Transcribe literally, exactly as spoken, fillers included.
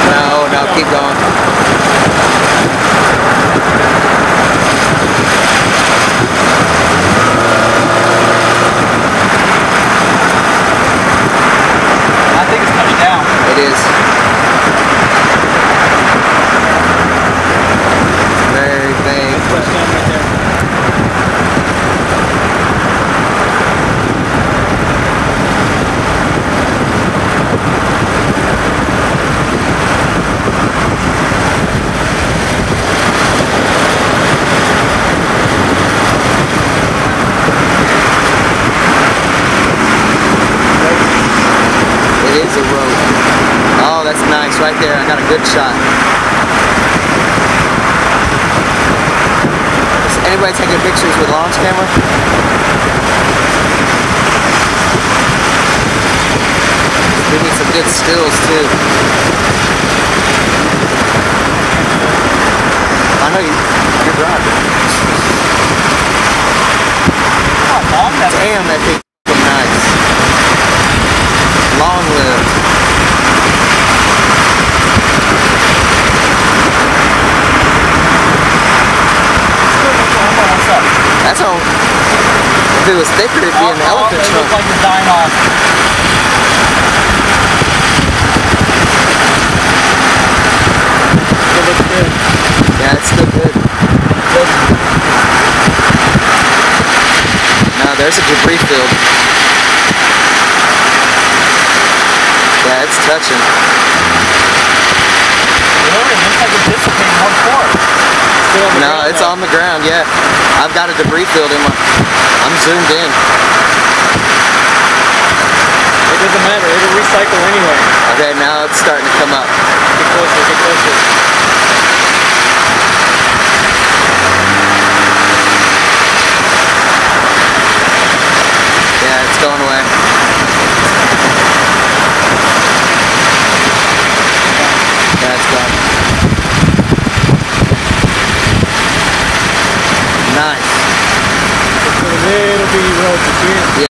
No, no, keep going. I think it's touched down. It is. Very vague. Touched down right there. It is a rope. Oh, that's nice right there. I got a good shot. Is anybody taking pictures with launch camera? We need some good stills too. I know you. You're driving. Damn, that thing is nice. Long live. That's all. If it was thicker, it'd be oh, an elephant oh, it trunk. looks like it's dying off. It looks good. Yeah, it's still good. Good. Now there's a debris field. Yeah, it's touching. Really? It looks like it's dissipating one fourth. Still on the No, ground, it's though. on the ground, yeah. I've got a debris field in my... I'm zoomed in. It doesn't matter. It'll recycle anyway. Okay, now it's starting to come up. Get closer, get closer. Yeah, it's going away. Yeah, it's gone. Nice. Just a little bitty road to here.